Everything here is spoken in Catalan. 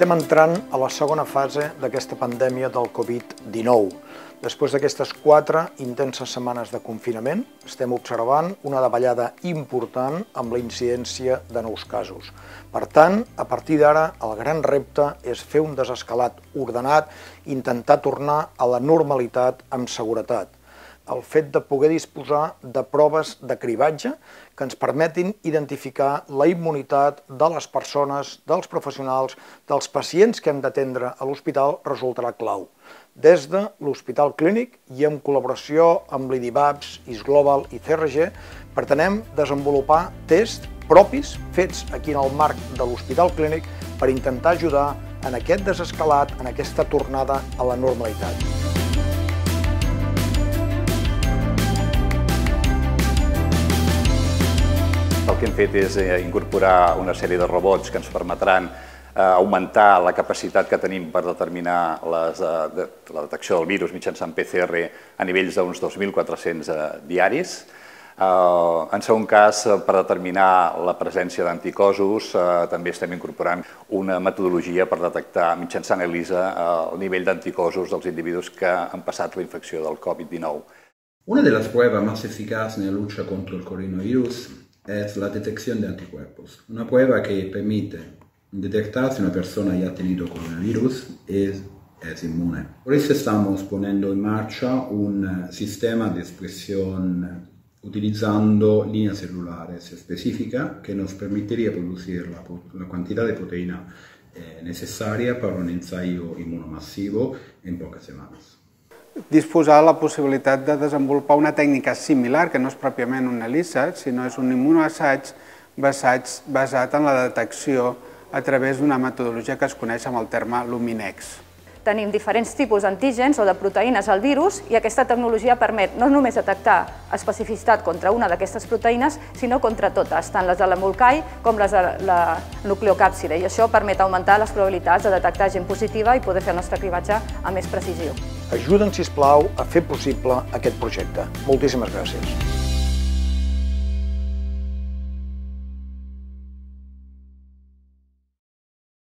Estem entrant a la segona fase d'aquesta pandèmia del Covid-19. Després d'aquestes 4 intenses setmanes de confinament, estem observant una davallada important amb la incidència de nous casos. Per tant, a partir d'ara, el gran repte és fer un desescalat ordenat i intentar tornar a la normalitat amb seguretat. El fet de poder disposar de proves de cribatge que ens permetin identificar la immunitat de les persones, dels professionals, dels pacients que hem d'atendre a l'hospital resultarà clau. Des de l'Hospital Clínic i en col·laboració amb l'IDIBAPS, ISGlobal i CRG, pretenem desenvolupar tests propis fets aquí en el marc de l'Hospital Clínic per intentar ajudar en aquest desescalat, en aquesta tornada a la normalitat. El que hem fet és incorporar una sèrie de robots que ens permetran augmentar la capacitat que tenim per determinar la detecció del virus mitjançant PCR a nivells d'uns 2.400 diaris. En segon cas, per determinar la presència d'anticossos, també estem incorporant una metodologia per detectar mitjançant ELISA el nivell d'anticossos dels individus que han passat la infecció del Covid-19. Una de las pruebas más eficaces en la lucha contra el coronavirus es la detección de anticuerpos, una prueba que permite detectar si una persona ya ha tenido coronavirus y es inmune. Por eso estamos poniendo en marcha un sistema de expresión utilizando líneas celulares específicas que nos permitiría producir la cantidad de proteína necesaria para un ensayo inmunomasivo en pocas semanas. Disposar de la possibilitat de desenvolupar una tècnica similar, que no és pròpiament un ELISA, sinó és un immunoassaig basat en la detecció a través d'una metodologia que es coneix amb el terme Luminex. Tenim diferents tipus d'antígens o de proteïnes al virus i aquesta tecnologia permet no només detectar especificitat contra una d'aquestes proteïnes, sinó contra totes, tant les de l'embolcall com les de la nucleocàpside, i això permet augmentar les probabilitats de detectar gent positiva i poder fer el nostre cribatge amb més precisió. Ajuda'ns, sisplau, a fer possible aquest projecte. Moltíssimes gràcies.